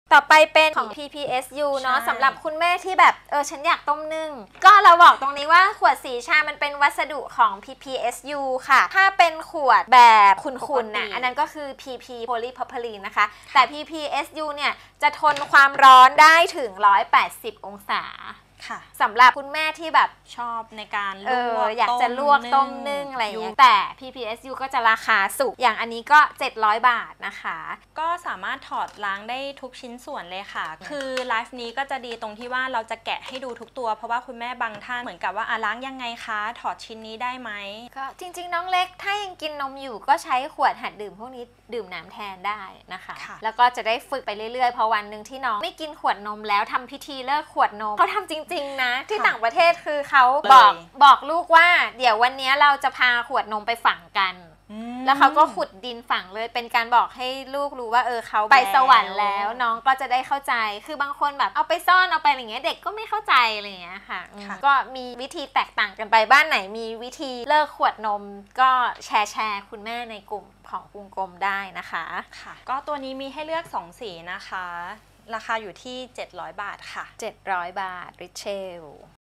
ต่อไปเป็นของ PPSU เนาะสำหรับคุณแม่ที่แบบฉันอยากต้มนึ่งก็เราบอกตรงนี้ว่าขวดสีชามันเป็นวัสดุของ PPSU ค่ะถ้าเป็นขวดแบบขุ่นๆนะอันนั้นก็คือ PP polypropylene นะคะแต่ PPSU เนี่ยจะทนความร้อนได้ถึง180องศาสำหรับคุณแม่ที่แบบชอบในการลวกอยากจะลวกต้มนึ่งอะไรอย่างเงี้ยแต่ PPSU ก็จะราคาสูงอย่างอันนี้ก็700 บาทนะคะก็สามารถถอดล้างได้ทุกชิ้นส่วนเลยค่ะคือไลฟ์นี้ก็จะดีตรงที่ว่าเราจะแกะให้ดูทุกตัวเพราะว่าคุณแม่บางท่านเหมือนกับว่าล้างยังไงคะถอดชิ้นนี้ได้ไหมก็จริงๆน้องเล็กถ้ายังกินนมอยู่ก็ใช้ขวดหัดดื่มพวกนี้ดื่มน้ำแทนได้นะคะแล้วก็จะได้ฝึกไปเรื่อยๆพอวันหนึ่งที่น้องไม่กินขวดนมแล้วทำพิธีเลิกขวดนมเขาทำจริงๆนะที่ต่างประเทศคือเขาบอกลูกว่าเดี๋ยววันนี้เราจะพาขวดนมไปฝังกันแล้วเขาก็ขุดดินฝังเลยเป็นการบอกให้ลูกรู้ว่าเขาไปสวรรค์แล้วน้องก็จะได้เข้าใจคือบางคนแบบเอาไปซ่อนเอาไปอะไรเงี้ยเด็กก็ไม่เข้าใจอะไรเงี้ยค่ะก็มีวิธีแตกต่างกันไปบ้านไหนมีวิธีเลิกขวดนมก็แชร์คุณแม่ในกลุ่มของกรุงกรมได้นะคะค่ะก็ตัวนี้มีให้เลือก2สีนะคะราคาอยู่ที่700 บาทค่ะ 700 บาทริเชล